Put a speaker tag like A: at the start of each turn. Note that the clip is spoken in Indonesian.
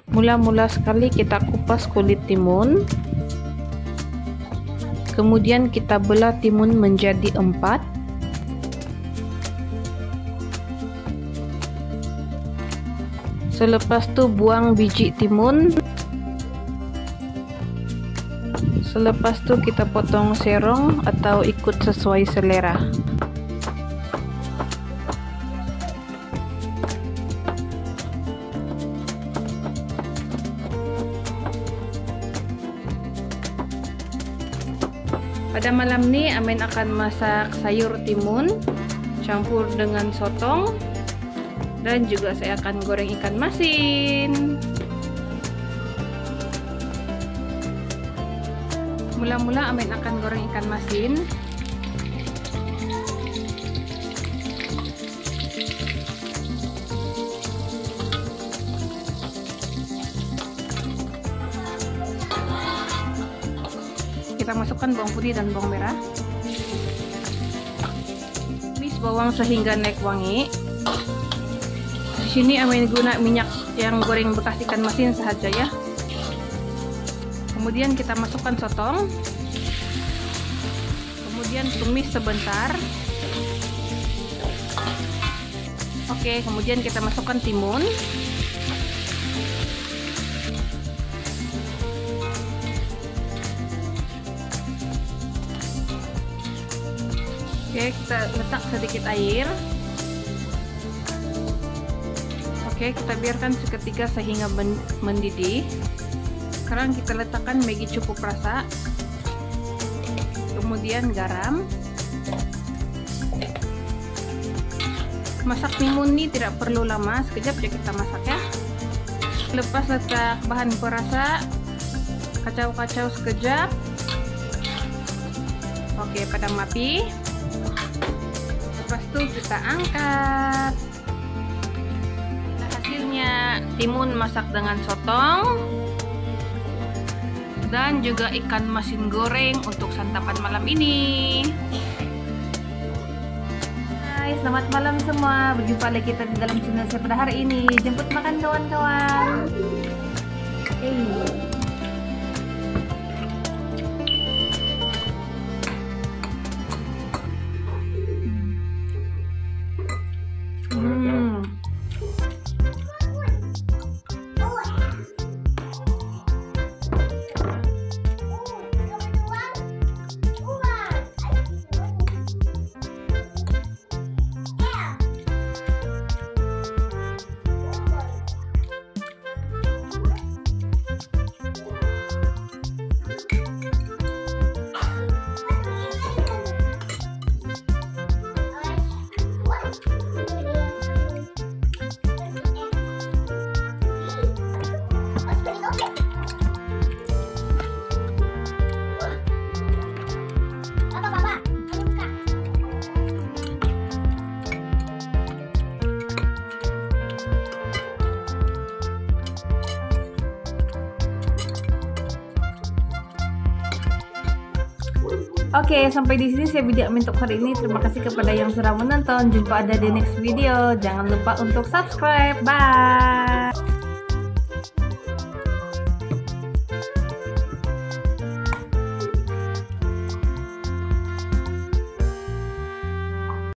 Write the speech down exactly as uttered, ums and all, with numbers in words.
A: Mula-mula sekali kita kupas kulit timun. Kemudian kita belah timun menjadi empat. Selepas itu buang biji timun. Selepas itu kita potong serong atau ikut sesuai selera. Pada malam ini Amin akan masak sayur timun campur dengan sotong, dan juga saya akan goreng ikan masin. Mula-mula Amin akan goreng ikan masin. Kita masukkan bawang putih dan bawang merah. Tumis bawang sehingga naik wangi. Di sini Amin guna minyak yang goreng bekas ikan masin saja ya. Kemudian kita masukkan sotong. Kemudian tumis sebentar. Oke, kemudian kita masukkan timun. Oke, kita letak sedikit air. Oke, kita biarkan seketika sehingga mendidih. Sekarang kita letakkan Maggi cukup rasa. Kemudian garam. Masak timun ini tidak perlu lama, sekejap aja kita masak ya. Lepas letak bahan perasa, kacau-kacau sekejap. Oke, padam api. Lepas itu kita angkat. Nah, hasilnya timun masak dengan sotong dan juga ikan masin goreng untuk santapan malam ini. Hai, selamat malam semua. Berjumpa lagi kita di dalam channel saya pada hari ini. Jemput makan kawan-kawan. Hey. Oke, sampai di sini saya video Amin untuk hari ini. Terima kasih kepada yang sudah menonton. Jumpa ada di next video. Jangan lupa untuk subscribe. Bye.